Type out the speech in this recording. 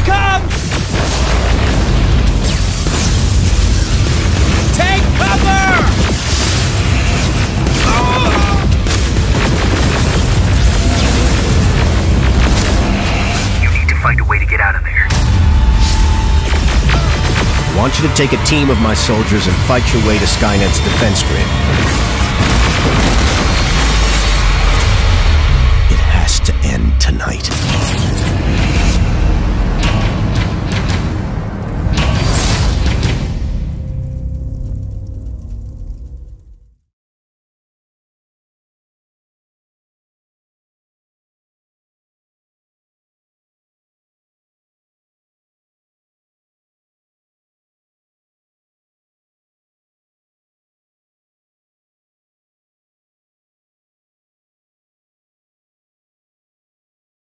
comes! Take cover! You need to find a way to get out of there. I want you to take a team of my soldiers and fight your way to Skynet's defense grid. It has to end tonight.